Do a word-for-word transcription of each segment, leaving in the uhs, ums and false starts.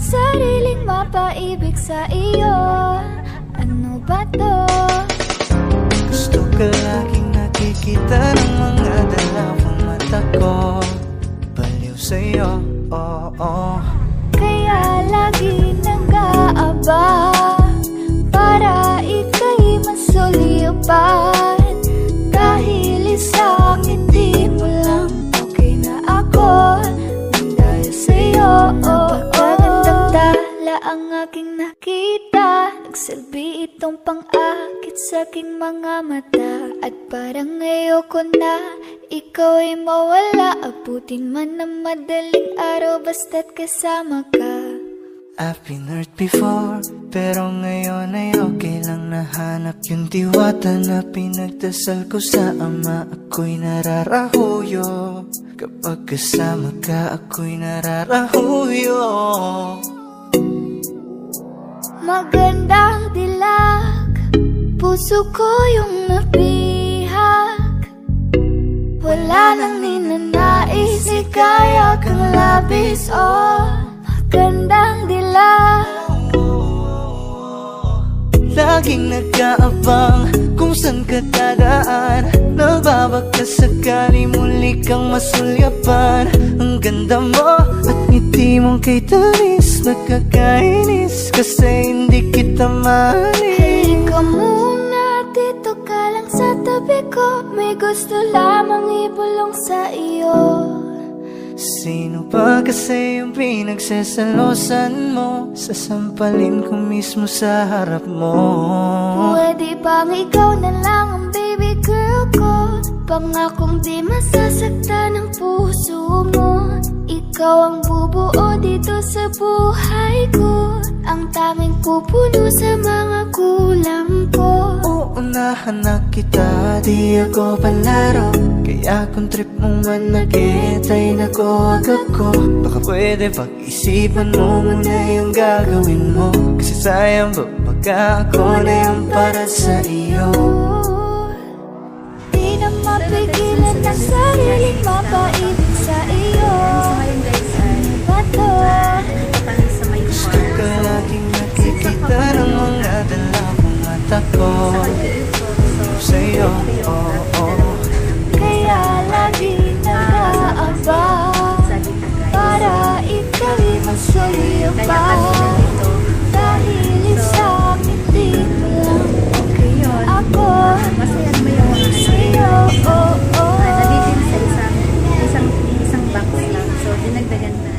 sariling mapaibig sa iyo. Ano ba to? Gusto ka laging nakikita ng mga dalawang mata ko. Baliw sa'yo, oo, oh, oh. Kaya lagi nag-aabang para ika'y masulipan. Dahil isang hindi mo lang okay na ako. Dahil sa'yo, oh, napakagandang tala ang aking nakita. Nagsilbi itong pang-akit sa aking mga mata. At parang ayoko na ikaw ay mawala. Abutin man ng madaling araw basta't kasama ka. I've been hurt before, pero ngayon ay okay lang. Nahanap yung diwata na pinagdasal ko sa Ama. Ako'y nararahuyo, kapag kasama ka ako'y nararahuyo. Magandang dilag, puso ko yung nabihag. Wala nang ninanais, ikaya kang labis, oh. Magandang dilag. Laging nag-aabang kung saan ka dadaan. Nagbabaka sakali muli kang masulyapan. Ang ganda mo at ngiti mong kay tamis. Nakakainis kasi hindi kita mahalin. Halika muna, dito ka lang sa tabi ko. May gusto lamang ibulong sa iyo. Sino ba kasi yung pinagsasalosan mo? Sasampalin ko mismo sa harap mo. Pwede bang ikaw na lang ang baby girl ko? Pangakong di masasaktan ang puso mo. Ikaw ang bubuo dito sa buhay ko. Ang tanging pupuno sa mga kulang ko. Uunahan na kita, di ako palaro. Kaya kung trip mong managit ay nakuwag ako. Baka pwede pag-isipan mo muna yung gagawin mo. Kasi sayang ba baka ako na yung para sa iyo. Di na mapigilan ang sariling mapaibig sa iyo. Ano ba to? Gusto ka laging nakikita ng mga dalawang mata ko. Sa'yo, oo, oh, oh. Kaya lagi nag-aabang para ikaw'y masulipan. Dahil isang hindi mo lang okay na ako. Sa'yo, oh, oh. Nandito sa isang, isang, isang box lang. So, dinagdagan na.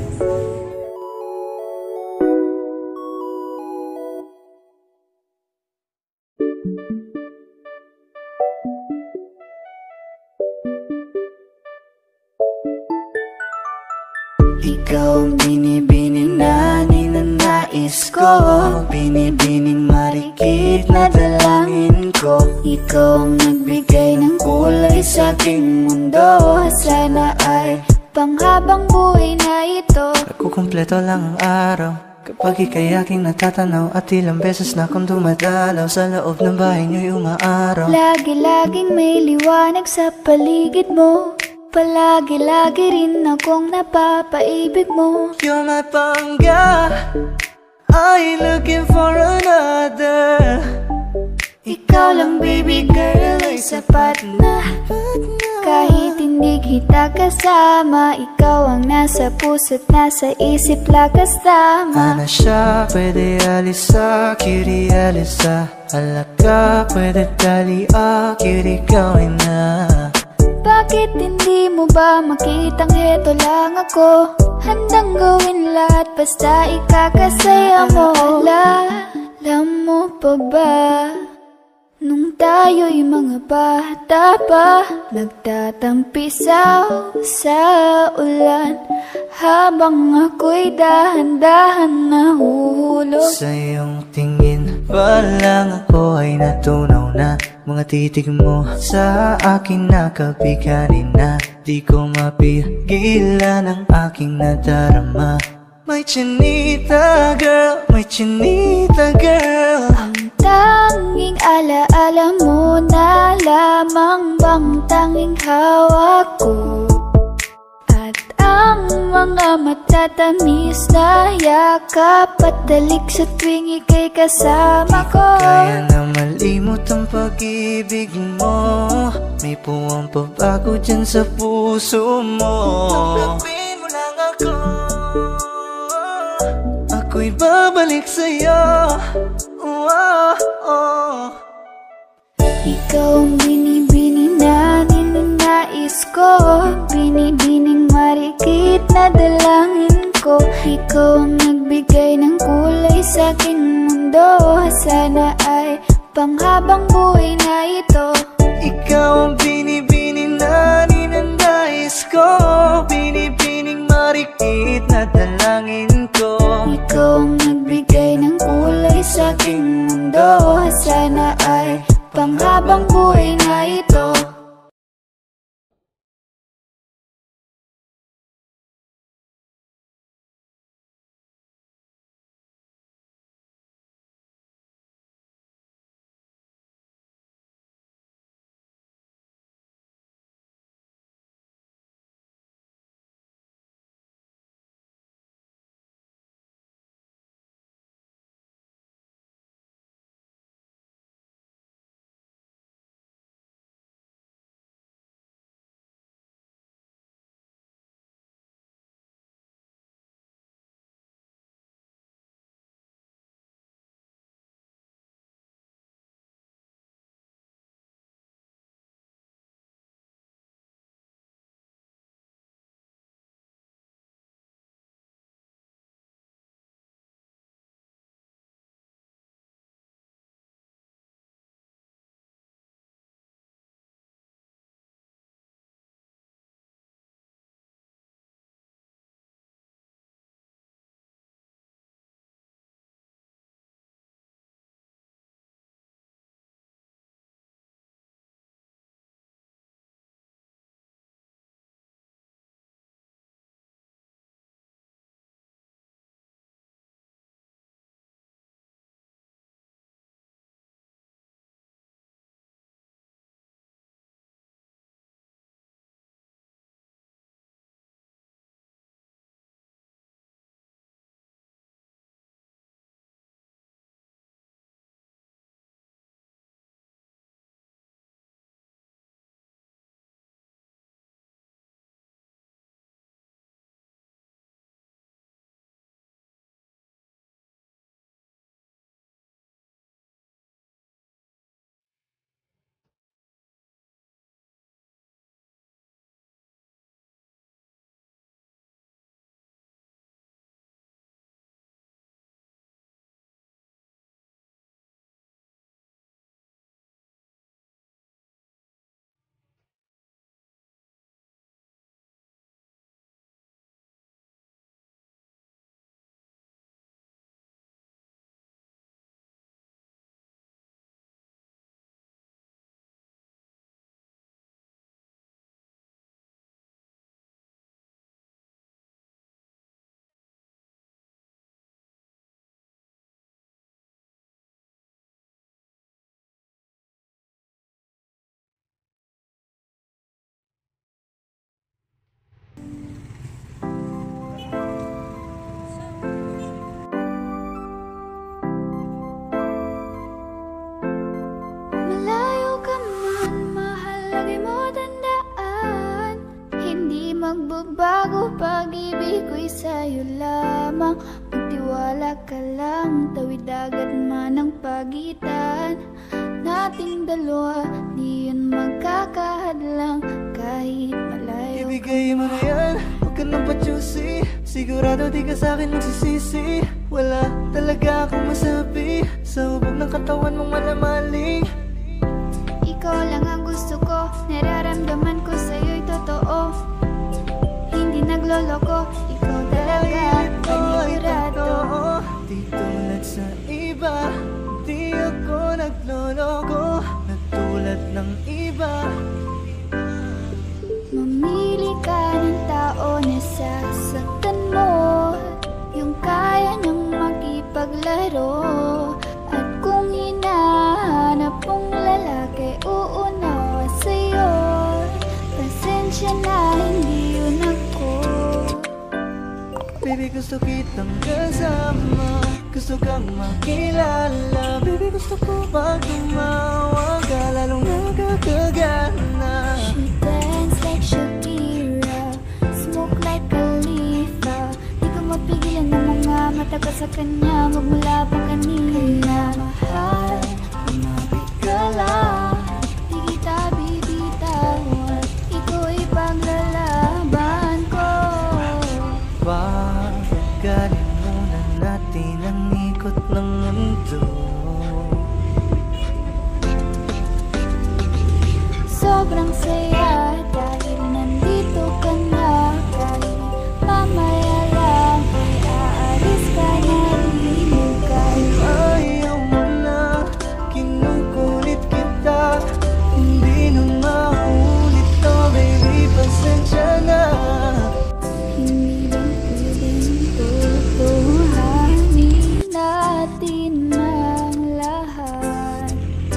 Ikaw ang binibini na ninanais ko. Binibining marikit na dalangin ko. Ikaw ang nagbigay ng kulay sa aking mundo. Sana ay panghabang buhay na ito. Nagkukumpleto lang ang araw kapag ika'y aking natatanaw. At ilang beses na akong dumadalaw sa loob ng bahay niyo'y umaaraw. Lagi-laging may liwanag sa paligid mo. Palagi-lagi rin akong napapaibig mo. You're my pangga, I ain't looking for another. Ikaw lang baby girl ay sapat na. Kahit hindi kita kasama, ikaw ang nasa puso't nasa isip lakas tama. Ana siya, pwede alisa, kiri alisa. Alaka, pwede tali, ah, kiri gawin na. Bakit hindi mo ba makitang heto lang ako? Handang gawin lahat basta ikakasaya mo. Alam mo pa ba? Nung tayo'y mga bata pa, nagtatampisaw sa ulan habang ako'y dahan-dahan nahuhulog. Sa iyong tingin pa lang ako ay natunaw na. Mga titig mo sa akin nakabiganin na. Di ko mapigilan ang aking nadarama. My chinita girl, my chinita girl. Ang tanging alaala mo na lamang bang tanging hawak ko. At Ang mga matatamis na yakap at dalik sa tuwing ika'y kasama ko. Kaya na malimot ang pag-ibig mo. May puwang pabago dyan sa puso mo. Tanggapin mo lang ako, ako'y babalik sa'yo. Oh, oh, oh. Ikaw ang binibini na ninanais ko, binibining marikit na dalangin ko. Ikaw ang nagbigay ng kulay sa aking mundo. Sana ay panghabang buhay na ito. Ikaw ang binibini na ninanais ko, binibining marikit na dalangin ko. Ikaw ang nagbigay ng kulay sa aking mundo. Sana ay panghabang buhay na ito. Magbabago pag-ibig ko'y sa'yo lamang. Magtiwala ka lang, tawid dagat man ang pagitan nating dalawa, di yun magkakahadlang kahit malayo. Ibigay mo na yan, huwag ka nang pa-choosy. Sigurado di ka sa'kin magsisisi. Wala talaga akong masabi sa hubog ng katawan mong malamaling. Ikaw lang ang gusto ko, nararamdaman ko sa'yo'y totoo. Hindi nagloloko, ikaw talaga, panigurado. Di tulad sa iba, di ako nagloloko. Natulad ng iba, mamili ka ng tao na sasaktan mo, yung kaya niyang makipaglaro. At kung hinahanap mong lalaki, uunawa sa'yo. Pasensya na, hindi yun ako. Baby, gusto kitang kasama, gusto kang makilala. Baby, gusto ko pag tumawag ka, lalong nakakagana. She dance like Shakira, smoke like Khalifa. Di ko mapigilan ng mga mata ko sa kanya, magmula pa kanina. Mahal, lumapit ka lang, di kita bibitawan, iko'y paglalaban ko. Pagaling muna natin ang ikot ng mundo. Sobrang saya dahil nandito ka na. Kahit mamaya lang ay aalis ka na rin. Kahit Ayaw mo na, kinukulit kita, hindi na maulit to, baby, pasensya na. hindi lang pwedeng tutuhanin natin ang lahat.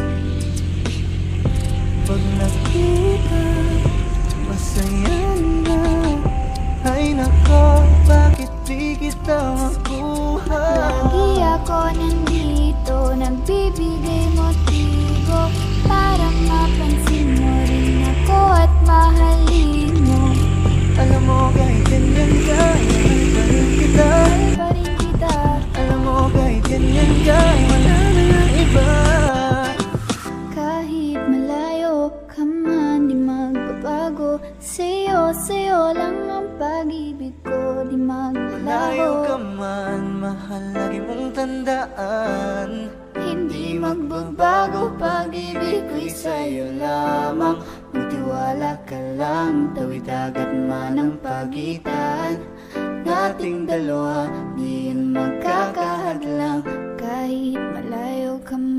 Pag nakita, masaya na. Ay nako, bakit di kita makuha? Lagi ako nandito, nagbibigay motibo para mapansin mo rin ako at mahalin mo. Alam mo kahit ganyan ka, mahal pa rin kita. Mahal pa rin kita. Alam mo kahit ganyan ka, wala na ng iba. Kahit malayo ka man, di magbabago. Sa'yo, sa'yo lang ang pag-ibig ko, di Layo ka maglaho. man, mahal, lagi mong tandaan. Hindi magbabago, pag-ibig ko'y sa'yo lamang. Magtiwala ka lang, tawid agad man ang pagitan nating dalawa, di yan magkakahadlang. Kahit malayo ka man,